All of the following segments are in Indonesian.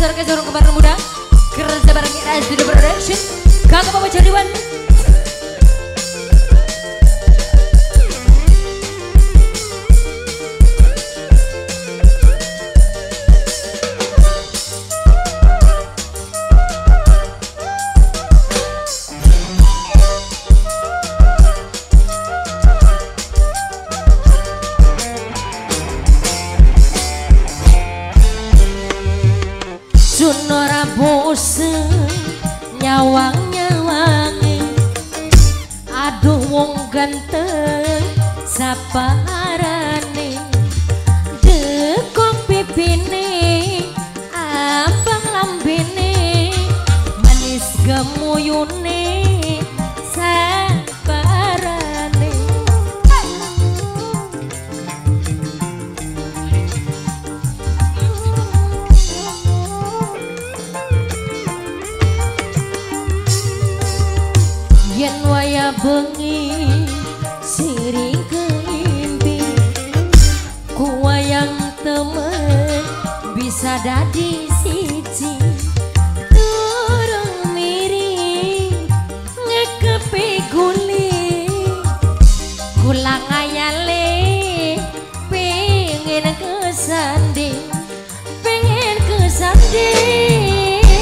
surga jorong kembar muda kerja bareng kita studio production kakak bapak Jariwan. Sunora bosen nyawang-nyawangi, aduh wong ganteng saparane, dekok pipine abang lambene, manis gemuyune saparane. Yen waya bengi siri keimpi, ku wayang temen bisa dadi siji, turung miring ngekepi guli, kula ngayale pengen kesanding, pengen kesanding.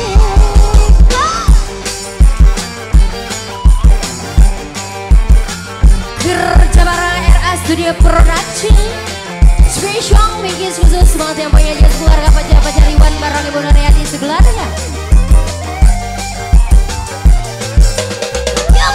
Kerja bareng RA Studio Production spesial mingis khusus banget yang punya jas keluarga Pak Jariwan bareng Ibu Nuriati sekeluarga. Ya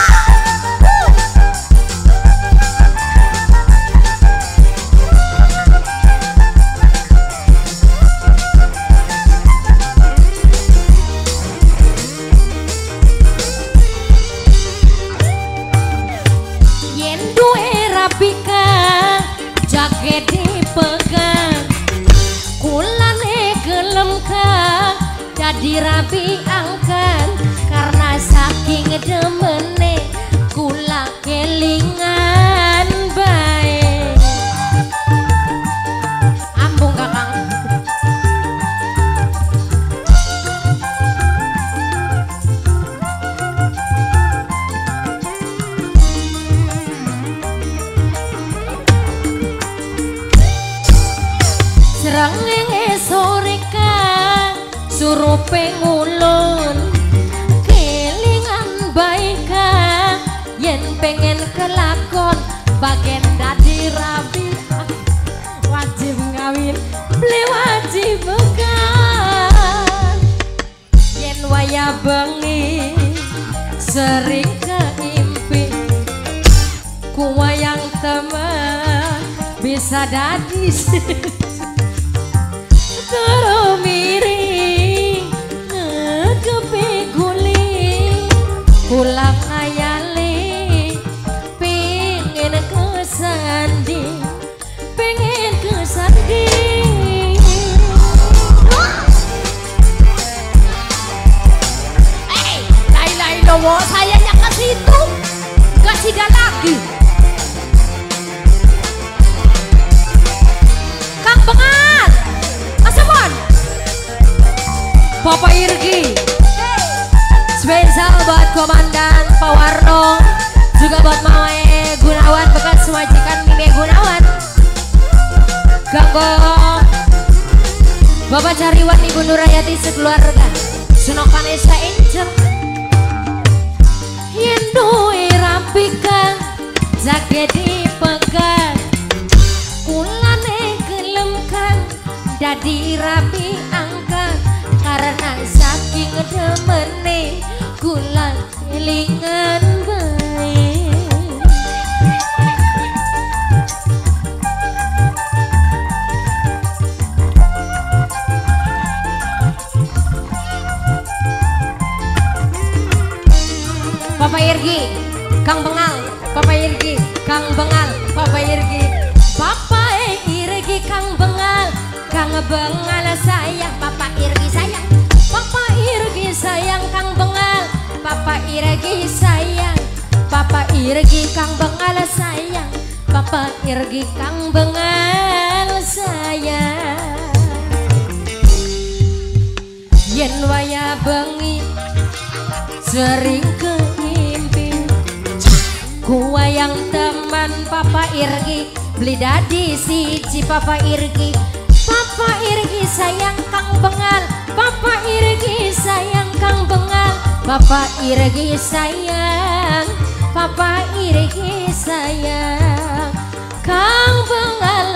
jaket dipegang, kulane gelem kang jadi rapi angkan, karena saking demene kula kelingan bae. Ambung kakang. Serangenge sore kang suruh pengulun, kelingan baik kang yen pengen kelakon bagian dadi rapi, wajib ngawin beli wajib bekan. Yen waya bengi sering keimpi, ku wayang temen bisa dadi turu miring ngekepi guli, kula khayali pengen kesanding, pengen kesanding. Lain-lain dowo sayanya ke situ, gak sida lagi. Kang Bengal Bapak Irgi, spesial buat Komandan Pak Warno, juga buat Mamae Gunawan bekas majikan Mime Gunawan, ganggo Bapak Jariwan Ibu Nurayati sekeluarga, Sunok Vanessa Angel. Yen duwe rapi kang jaket dipegang, kulane gelem kang dadi rapi angkat, karena saking demene kula kelingan bae. Papa Irgi, Kang Bengal, Papa Irgi, Kang Bengal, Papa Irgi, Papa Irgi, Kang Bengal, Kang Bengal sayang, Papa Irgi sayang, Papa Irgi sayang, Kang Bengal, Papa Irgi sayang, Papa Irgi, Kang Bengal sayang, Papa Irgi, Kang Bengal sayang. yen waya bengi sering keimpi kuwayang teman Papa Irgi beli dadi siji Papa Irgi sayang Kang Bengal Papa Irgi sayang Kang Bengal Papa Irgi sayang Papa Irgi sayang Kang Bengal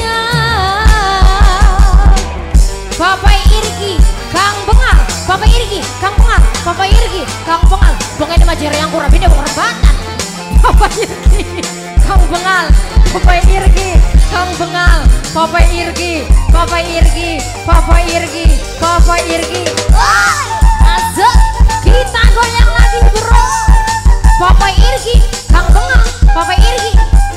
sayang Papa Irgi Kang Bengal Papa Irgi Kang Bengal Papa Irgi Kang Bengal bongene majere yang kurang beda kurang batan Papa Irgi Kang Bengal Papa Irgi Kang Bengal Papa Irgi Papa Irgi Papa Irgi Papa Irgi asik kita goyang lagi bro Papa Irgi Kang Bengal Papa Irgi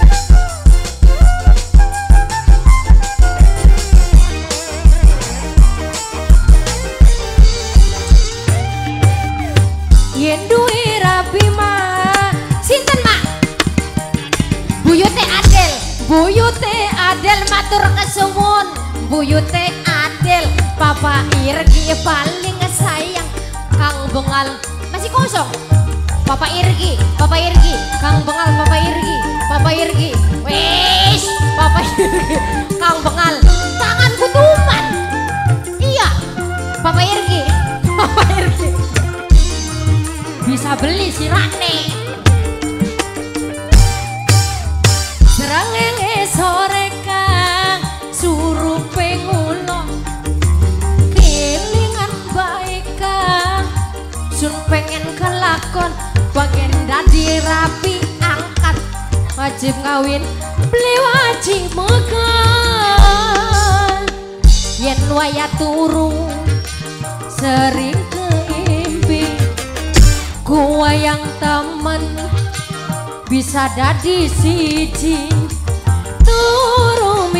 yen duwe rabi mah sinten mak buyute Adel buyute Adel matur kesuwun buyute Adel Papa Irgi paling sayang Kang Bengal masih kosong Papa Irgi Kang Bengal Papa Irgi wes Papa Irgi Kang Bengal tanganku tuman iya Papa Irgi bisa beli sirane serangenge sore Kang suruh pengulo kelingan baik Kang sun pengen kelakon bagian dadi rapi angkat wajib kawin beli wajib mekan yen waya turu sering keimpi gua yang temen bisa dadi siji turu